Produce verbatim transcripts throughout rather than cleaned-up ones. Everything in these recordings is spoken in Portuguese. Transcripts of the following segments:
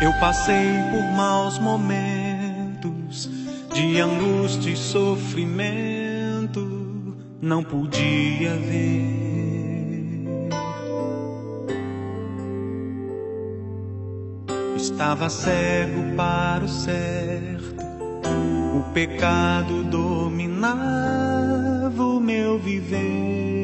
Eu passei por maus momentos de angústia e sofrimento, não podia ver. Estava cego para o certo, o pecado dominava o meu viver.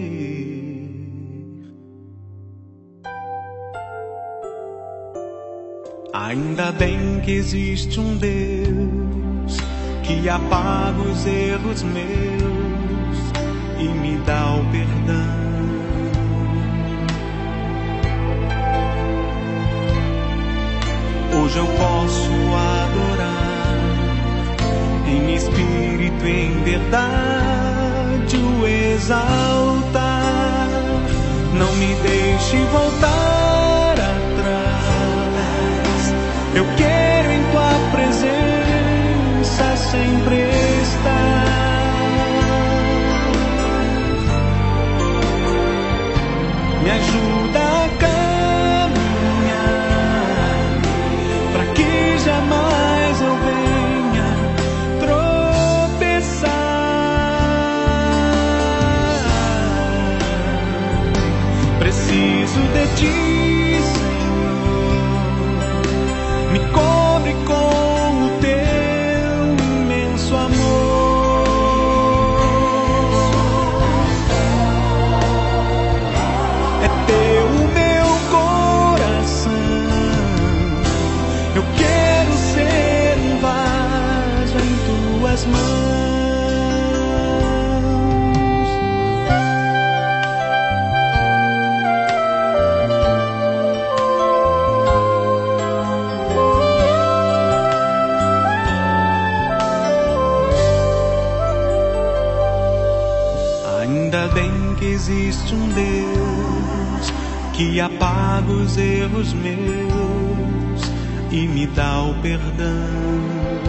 Ainda bem que existe um Deus que apaga os erros meus e me dá o perdão. Hoje eu posso adorar em espírito e em verdade o exaltar. Não me deixe voltar atrás, eu quero em tua presença sempre estar. Me ajuda a caminhar para que jamais eu venha tropeçar. Preciso de ti, me cobre com o teu imenso amor. É teu o meu coração, eu quero ser um vaso em tuas mãos. Ainda bem que existe um Deus que apaga os erros meus e me dá o perdão.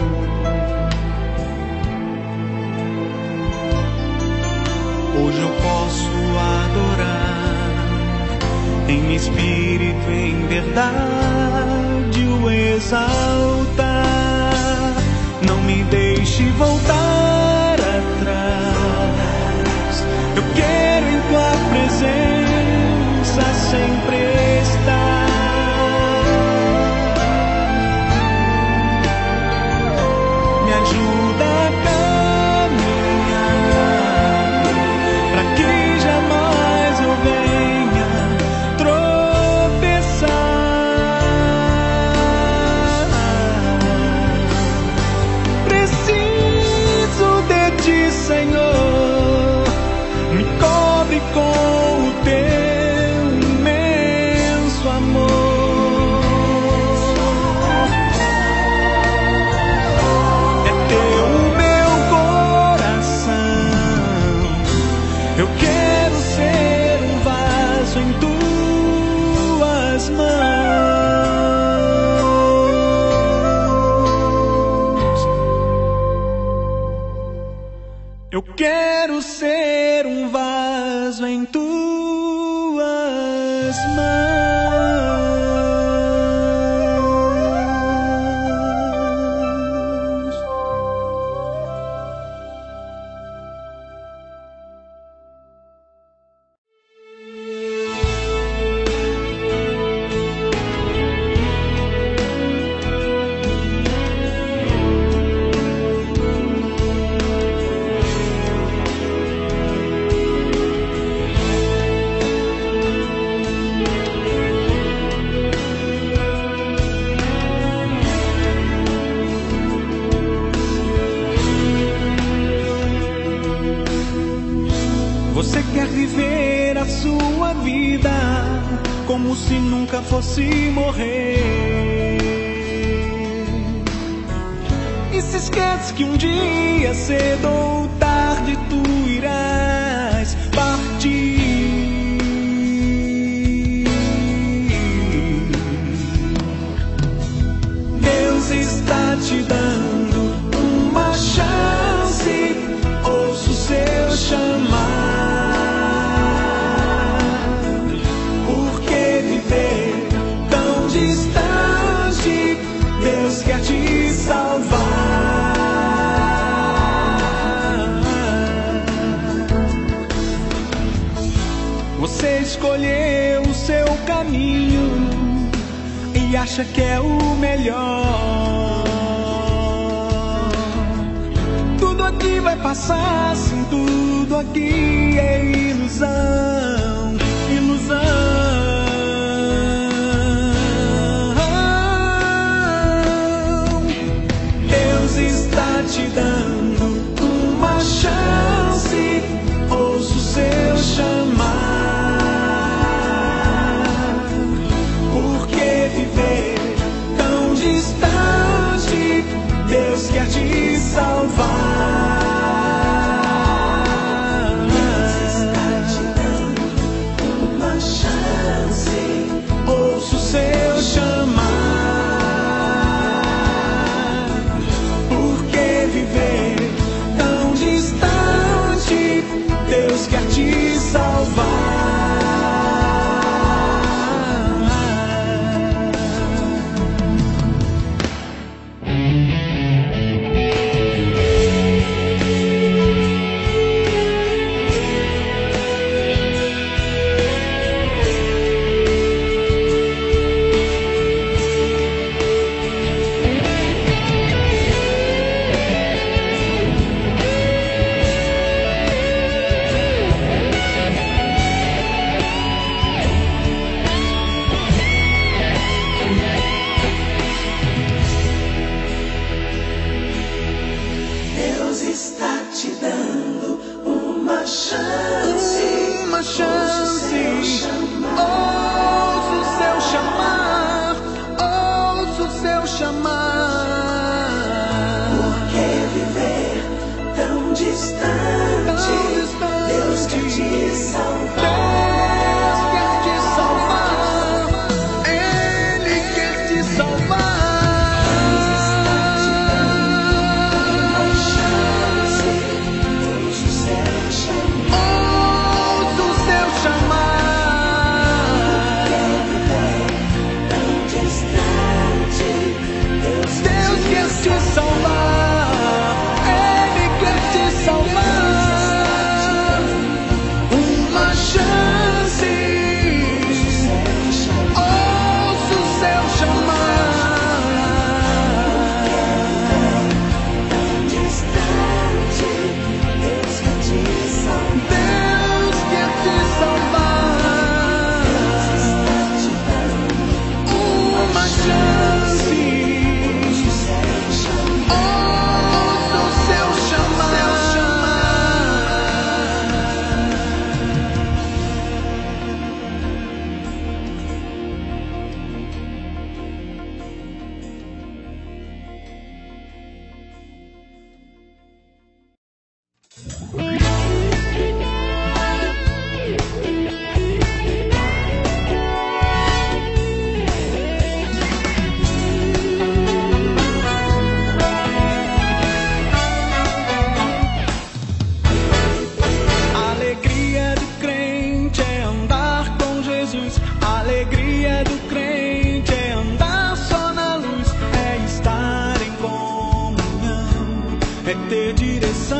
Hoje eu posso adorar em espírito e em verdade o exaltar. Não me deixe voltar atrás, eu quero em tua presença sempre estar. Me ajuda a caminhar para que jamais eu venha tropeçar. Preciso de ti, Senhor, me cobre com o teu imenso amor. É teu o meu coração, eu quero ser um vaso em tuas mãos. Eu quero ser um vaso em tuas mãos. Você quer viver a sua vida como se nunca fosse morrer, e se esquece que um dia, cedo ou tarde, tu irás partir. Deus está te dando uma chance, ouça o seu chamar. Distante escolheu o seu caminho e acha que é o melhor. Tudo aqui vai passar, sim, tudo aqui é ilusão, ilusão. Deus está te dando uma chance, ouça o seu chamar. Por que viver tão distante? Deus quer te salvar. Deus está te dando uma chance, ouça o seu chamar. Por que viver tão distante? Deus quer te salvar. Deus está te dando uma chance, uma chance. Ouça o seu chamar, ouça o seu chamar. Por que viver tão distante? Tão distante. Deus quer te salvar. Deus quer te salvar. Ele quer te salvar. É ter direção.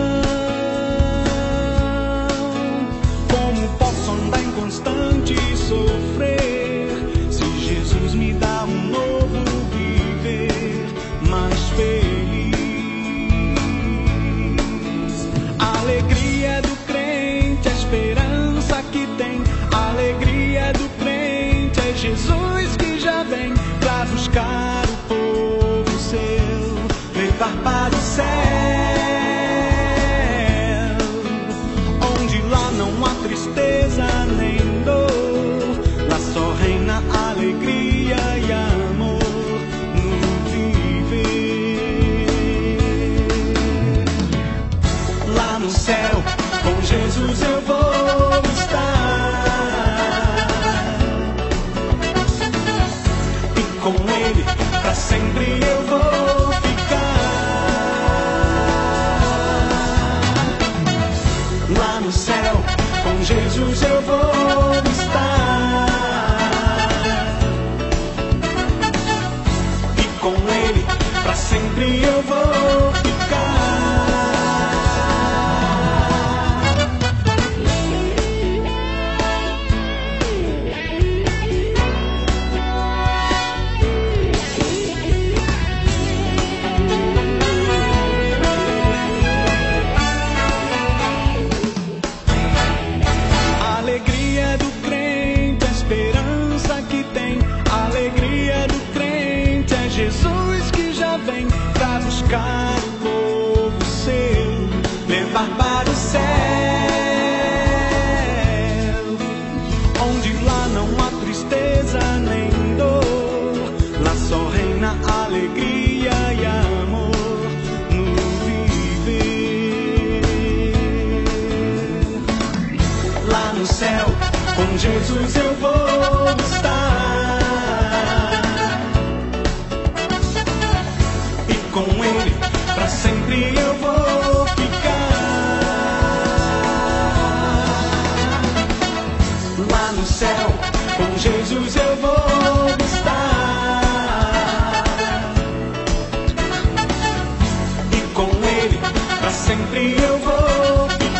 Como posso andar inconstante e sofrer, se Jesus me dá um novo viver, mais feliz? A alegria do crente, a esperança que tem. A alegria do crente é Jesus que já vem pra buscar o povo seu, levar para o céu, onde lá não há tristeza nem dor, lá só reina alegria e amor no viver. Lá no céu, com Jesus eu vou estar, e com Ele pra sempre eu vou ficar. Lá no céu, com Jesus eu vou estar, e com Ele pra sempre eu vou ficar. Jesus que já vem pra buscar o povo seu, levar para o céu, onde lá não há tristeza nem dor, lá só reina alegria e amor no viver. Lá no céu, com Jesus eu vou estar, e com Ele pra sempre eu vou ficar. Lá no céu, com Jesus eu vou estar, e com Ele pra sempre eu vou ficar.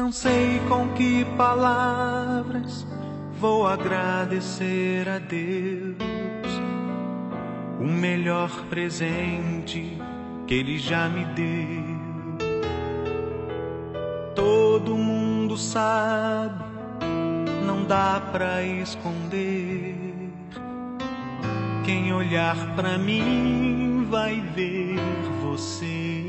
Não sei com que palavras vou agradecer a Deus o melhor presente que Ele já me deu. Todo mundo sabe, não dá pra esconder. Quem olhar pra mim vai ver você.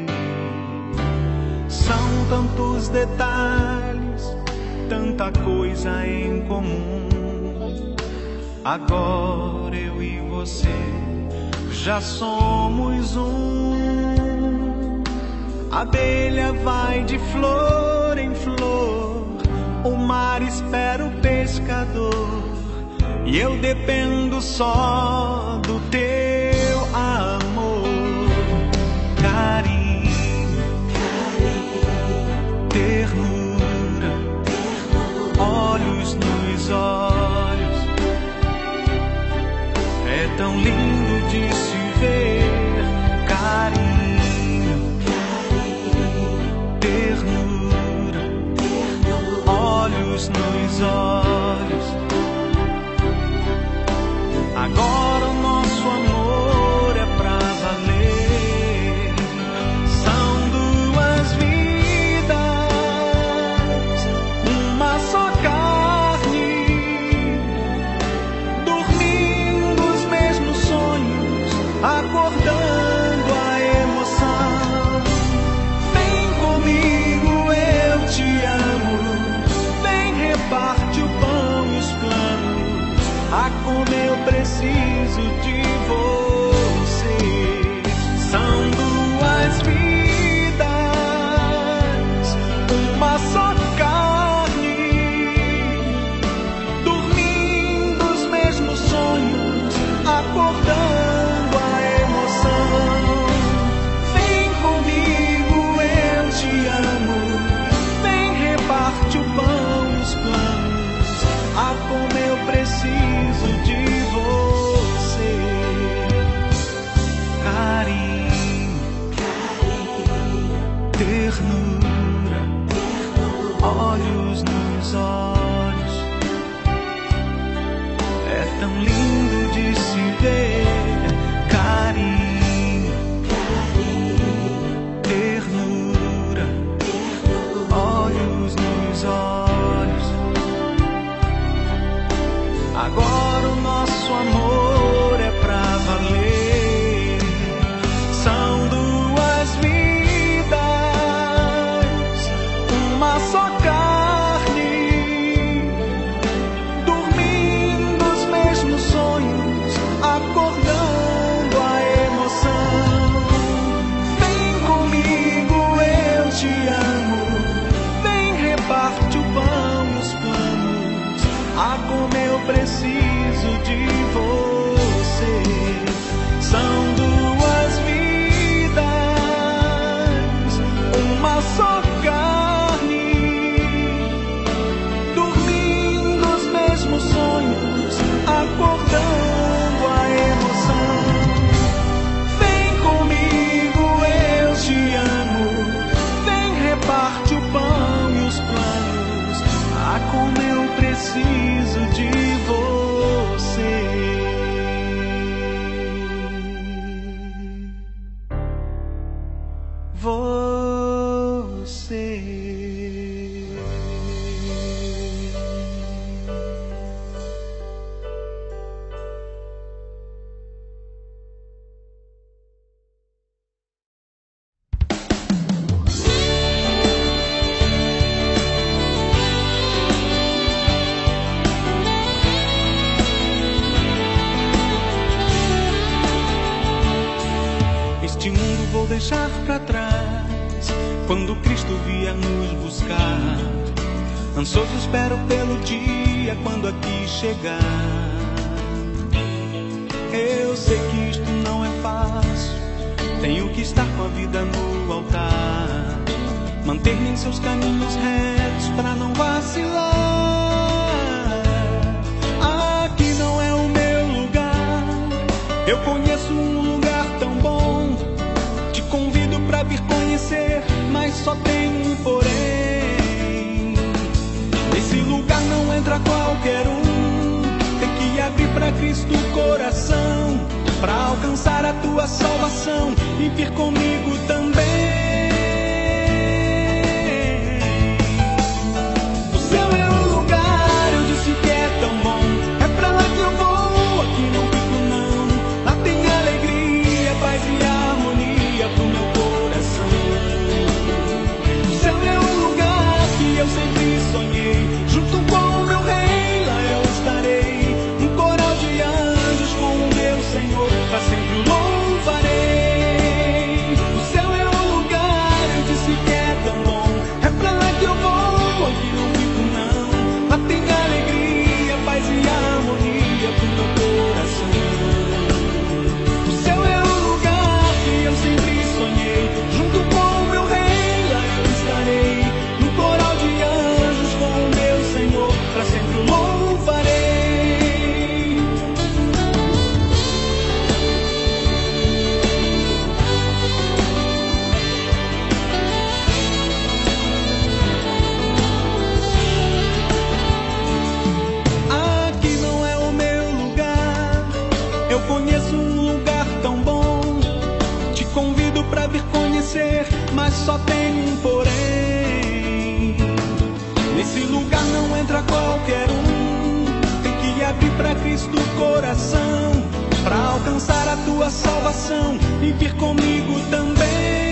São tantos detalhes, tanta coisa em comum. Agora eu e você já somos um. A abelha vai de flor em flor, o mar espera o pescador, e eu dependo só do teu amor. Carinho, ternura, olhos nos olhos. É tão lindo de se ver. Carinho, ternura, olhos nos olhos. Agora o nosso amor é pra valer. São duas vidas, uma só carne, dormindo os mesmos sonhos, acordando a emoção. Vem comigo, eu te amo. Vem, reparte o pão e os planos. A como eu preciso de você. São duas vidas, uma só carne, dormindo os mesmos sonhos, acordando a emoção. Vem comigo, eu te amo. Vem, reparte o pão e os planos. A como eu preciso de você. Carinho, ternura, olhos nos olhos. É tão lindo de se ver. Carinho, ternura, olhos nos olhos. Agora o nosso amor é pra valer. São duas vidas, uma só carne, dormindo os mesmos sonhos, acordando a emoção. Vem comigo, eu te amo. Vem, reparte o pão e os planos. A como eu preciso de você. São duas vidas, uma só carne, dormindo os mesmos sonhos, acordando a emoção. Vem comigo, eu te amo. Vem, reparte o pão e os planos. A como eu preciso de você. Você. Este mundo vou deixar pra trás quando Cristo vier nos buscar. Ansioso espero pelo dia quando aqui chegar. Eu sei que isto não é fácil, tenho que estar com a vida no altar, manter-me em seus caminhos retos pra não vacilar. Aqui não é o meu lugar, eu conheço um lugar tão bom. Te convido pra vir conhecer, mas só tem um porém. entra qualquer um. Tem que abrir pra Cristo o coração, pra alcançar a tua salvação e vir comigo também. O céu é o lugar, eu disse que é tão bom. É pra lá que eu vou, aqui não fico não. Lá tem alegria, paz e harmonia pro meu coração. O céu é o lugar que eu sempre sonhei, junto com o meu rei, lá eu estarei. Um coral de anjos com o meu Senhor, pra sempre o louvarei. O céu é o lugar, eu disse que é tão bom. É pra lá que eu vou, aqui não fico não. Lá tem alegria, paz e harmonia pro meu coração. O céu é o lugar que eu sempre sonhei, junto com o meu rei, lá eu estarei. Um coral de anjos com o meu Senhor, pra sempre o louvarei. Aqui não é o meu lugar, eu conheço um lugar tão bom. Te convido pra vir conhecer, mas só tem um porém. Nesse lugar não entra qualquer um. Tem que abrir pra Cristo o coração, pra alcançar a tua salvação e vir comigo também.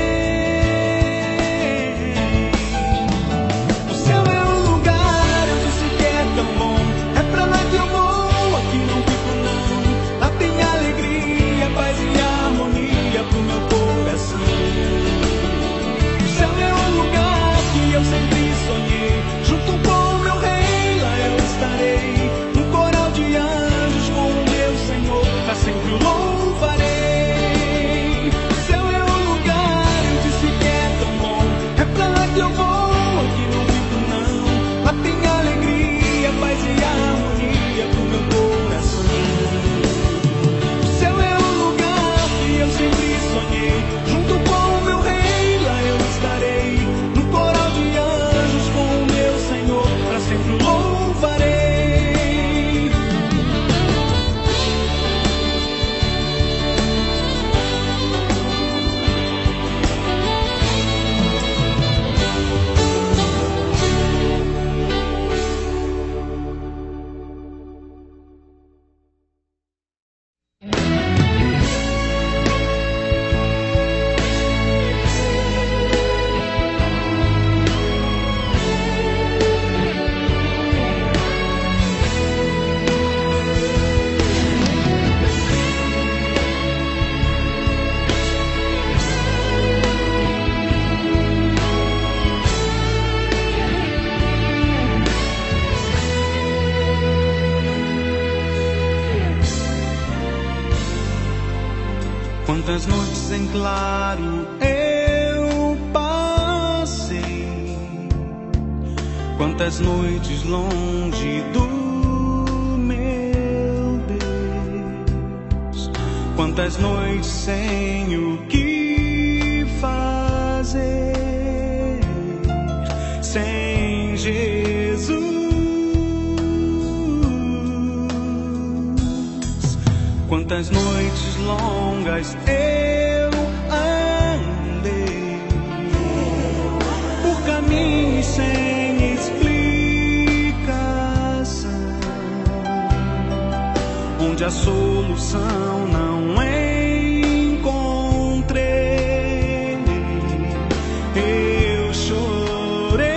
O céu é o lugar, eu disse que é tão bom. É pra lá que eu vou, aqui não fico não. Lá tem alegria, paz e harmonia pro meu coração. O céu é o lugar que eu sempre sonhei, junto com o meu rei, lá eu estarei. Um coral de anjos com o meu Senhor, pra sempre o louvarei. O céu é o lugar, eu disse que é tão bom. É pra lá que eu vou, aqui não fico não. Lá tem alegria, paz e harmonia pro meu coração. O céu é o lugar que eu sempre sonhei, junto com o meu rei, lá eu estarei. No coral de anjos com o meu Senhor, pra sempre o louvarei. Quantas noites em claro eu passei, quantas noites longe do meu Deus, quantas noites sem o que fazer, sem Jesus. Quantas noites longas eu andei por caminhos sem explicação, onde a solução não encontrei. Eu chorei.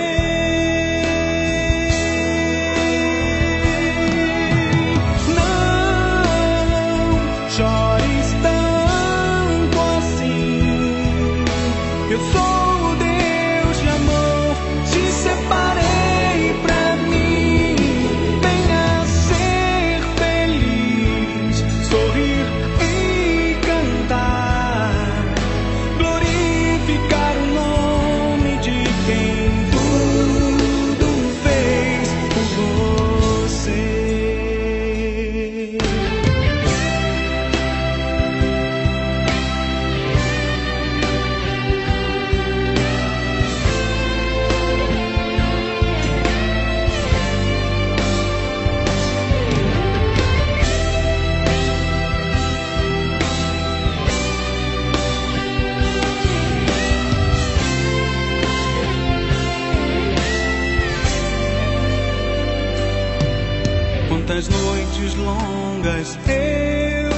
Chores tanto assim. Eu sou o Deus de amor, te separei pra mim. Venha ser feliz, sorrir e cantar, glorificar o nome de quem tudo fez por você. longas eu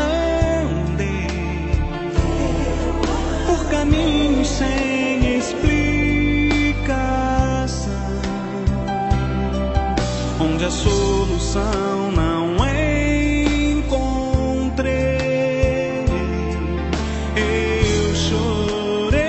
andei por caminhos sem explicação, onde a solução não encontrei. Eu chorei.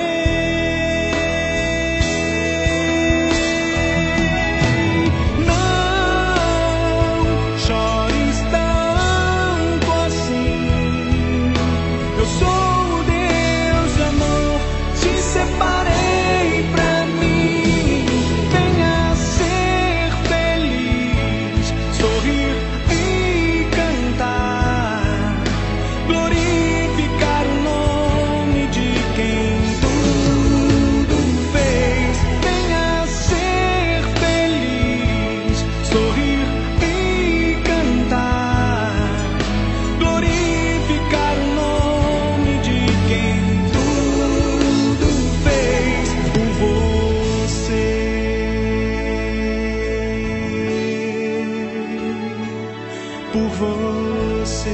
Não chores tanto assim. Eu sou o Deus de amor, te separei pra mim. Venha ser feliz, sorrir e cantar, glorificar o nome de quem tudo fez. Venha ser feliz, sorrir e cantar, glorificar o nome de quem tudo fez por você, por você,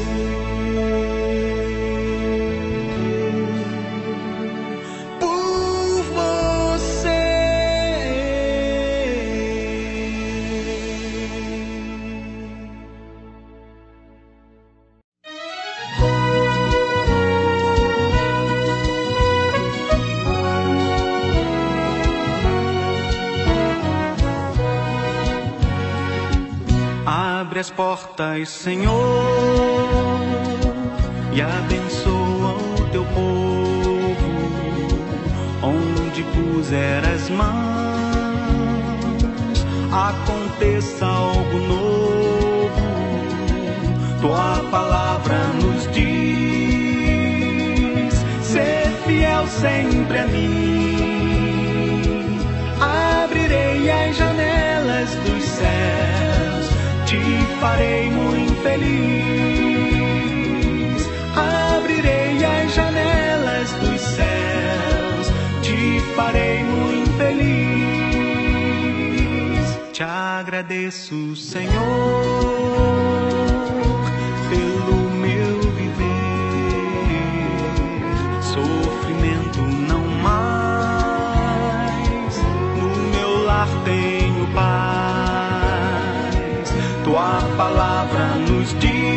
por você. Abre as portas, Senhor, e abençoa o teu povo. Onde puser as mãos, aconteça algo novo. Tua palavra nos diz: ser fiel sempre a mim. Abrirei as janelas dos céus, te farei muito feliz. Abrirei as janelas dos céus, te farei muito feliz. Te agradeço, Senhor, pelo meu viver. Sofrimento não mais, no meu lar tenho paz. Tua palavra nos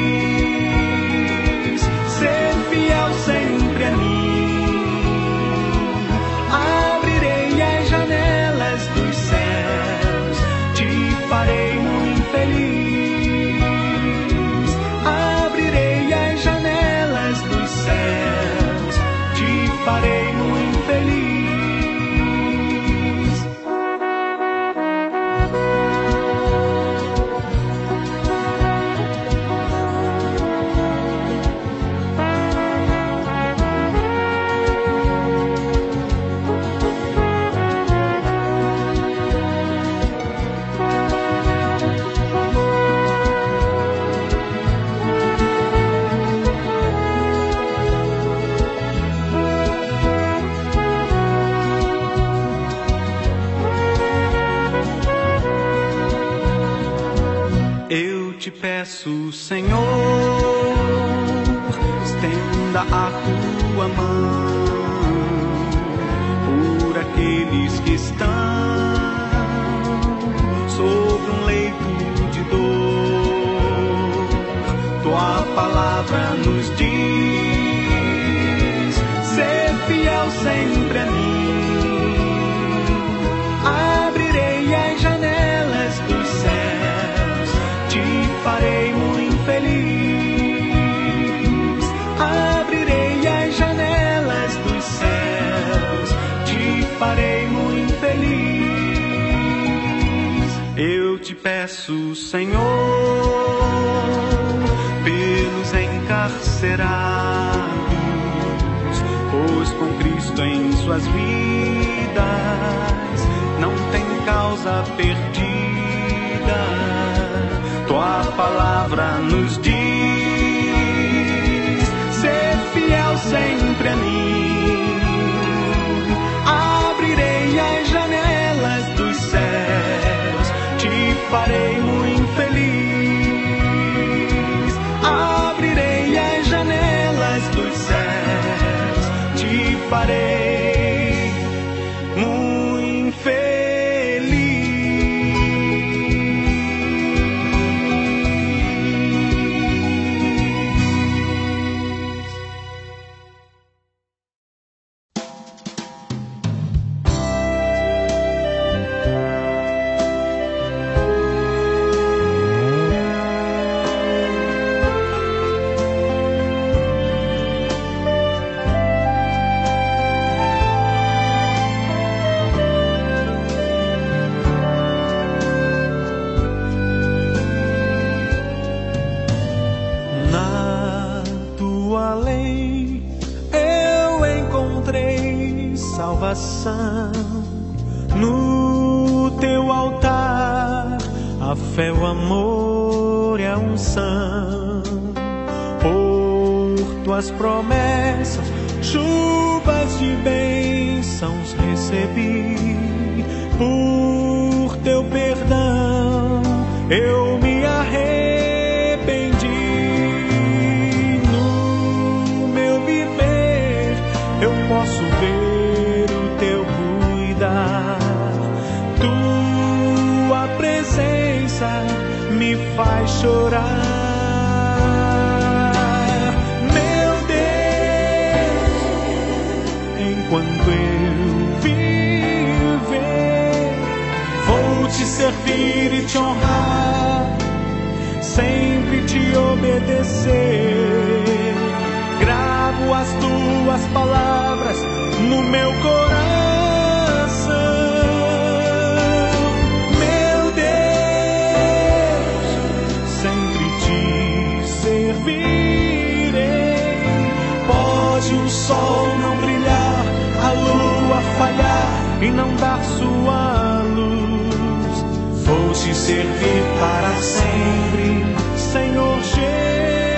diz: ser fiel sempre a mim. Abrirei as janelas dos céus, te farei muito feliz. Abrirei as janelas dos céus, te farei muito feliz. Eu te peço, Senhor, estenda a tua mão por aqueles que estão sobre um leito de dor. Tua palavra nos diz: ser fiel sempre a mim. Abrirei as janelas dos céus, te farei muito feliz. Abrirei as janelas dos céus, te farei muito feliz. Eu te peço, Senhor, pelos encarcerados, pois com Cristo em suas vidas não tem causa perdida. Tua palavra nos diz: ser fiel sempre a mim. Abrirei as janelas dos céus, te farei muito feliz. salvação. No teu altar, a fé, o amor e a unção. Por tuas promessas, chuvas de bênçãos recebi. Por teu perdão, eu me arrependi. No meu viver, eu posso ver o teu cuidar. Tua presença me faz chorar. Meu Deus, enquanto eu viver, vou te servir e te honrar, sempre te obedecer. Gravo as tuas palavras no meu coração. Meu Deus, sempre te servirei. Pode o sol não brilhar, a lua falhar e não dar sua luz, vou te servir para sempre, Senhor Jesus.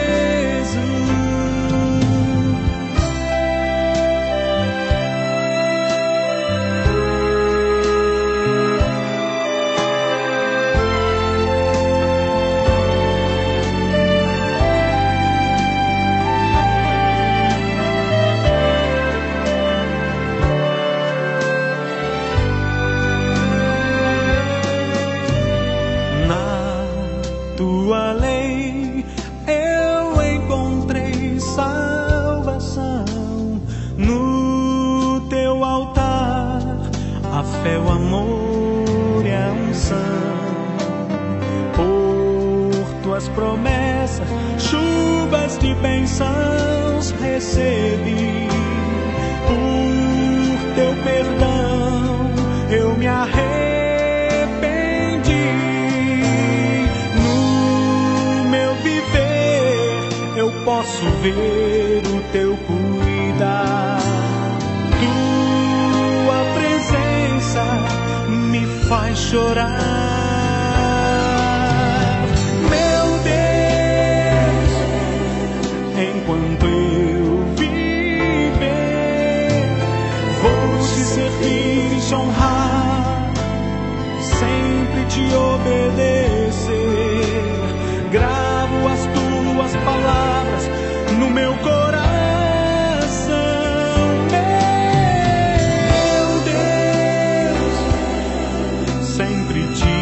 Tua lei eu encontrei salvação. No teu altar, a fé, o amor e a unção. Por tuas promessas, chuvas de bênçãos recebi. Por teu perdão, eu me arrependi. Posso ver o teu cuidar. Tua presença me faz chorar. Meu Deus, enquanto eu viver, vou te servir e te honrar, sempre te obedecer. Gravo as tuas palavras no meu coração. Meu Deus, sempre te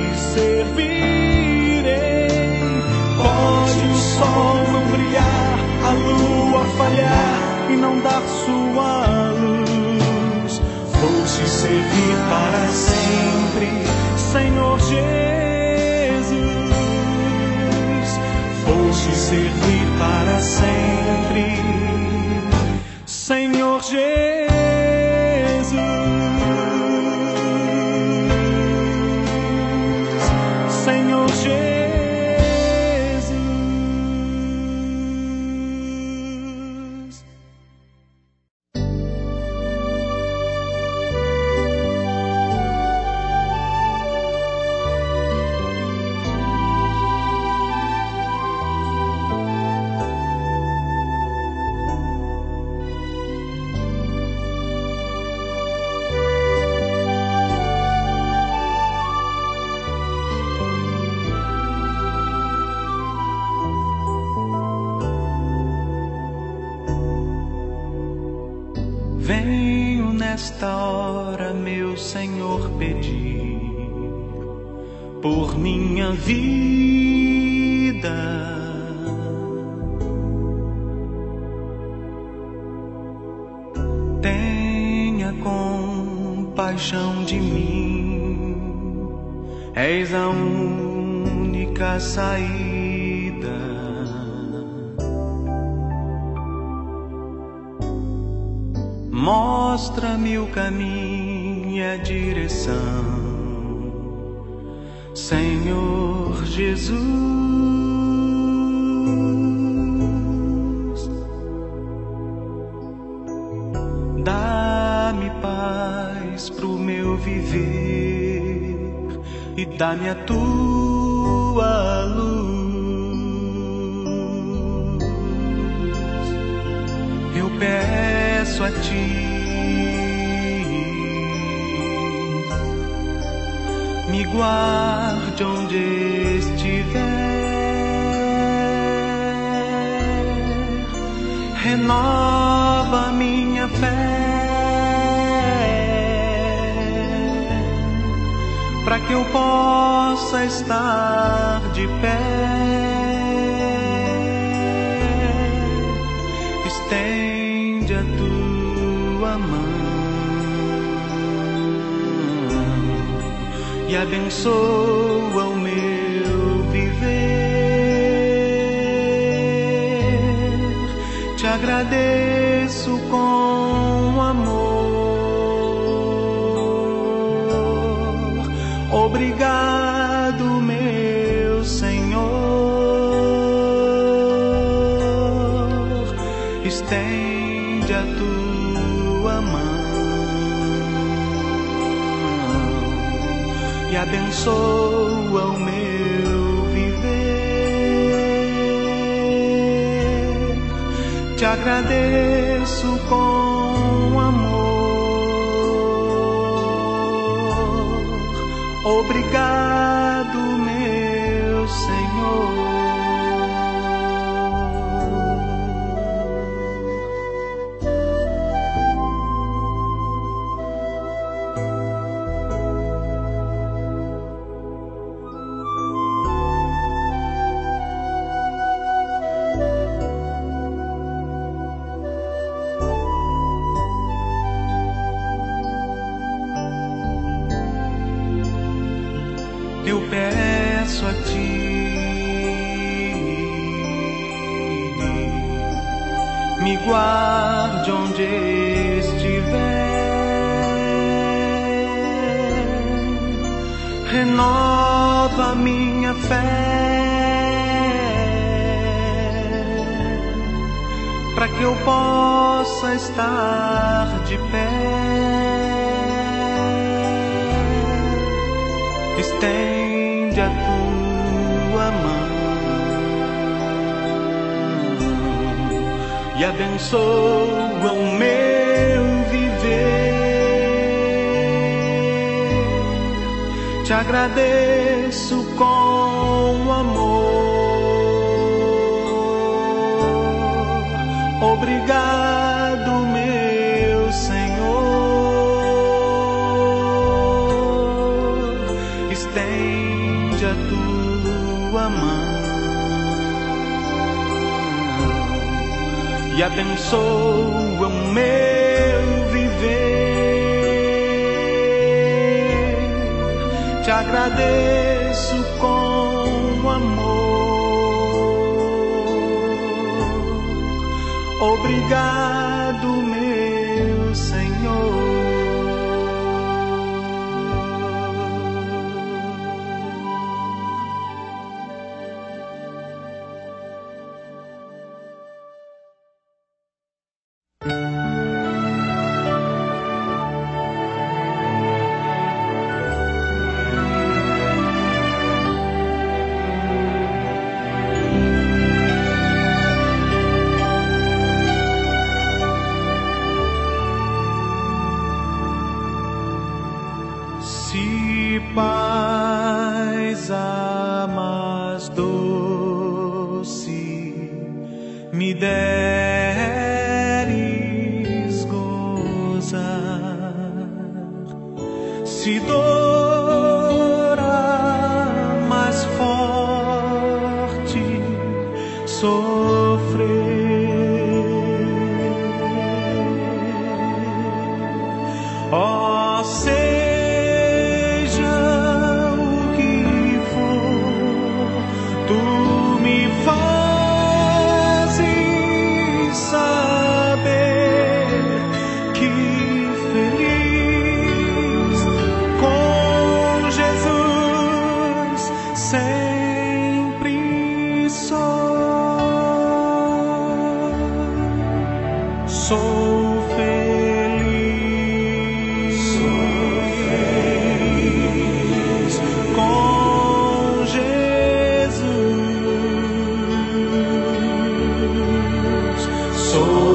servirei. Pode o sol não brilhar, a lua falhar e não dar sua luz, vou te servir para sempre, Senhor Jesus. Vou te servir para sempre, Senhor Jesus. Senhor Jesus. Venho nesta hora, meu Senhor, pedir por minha vida. Tenha compaixão de mim, és a única saída. Mostra-me o caminho e a direção, Senhor Jesus. Dá-me luz pro meu viver e dá-me a tua luz. Eu peço a ti, me guarde onde estiver, renova minha fé, para que eu possa estar de pé. Estende a tua mão e abençoa o meu viver. Te agradeço com amor. Obrigado, meu Senhor. Estende a tua mão e abençoa o meu viver. Te agradeço com amor. Obrigado, meu Senhor. Eu peço a ti, me guarde onde estiver, renova minha fé, para que eu possa estar de pé. Estende a tua mão e abençoa o meu viver. Te agradeço com amor. Obrigado, meu Senhor. Estende a tua mão e abençoa o meu viver. Te agradeço com amor. Obrigado, meu Senhor. Se paz a mais doce me deres gozar, se dor a mais forte sofrer, ó Senhor, sou feliz, sou sou